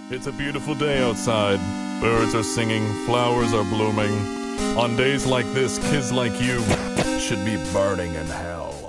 It's a beautiful day outside. Birds are singing, flowers are blooming. On days like this, kids like you should be burning in hell.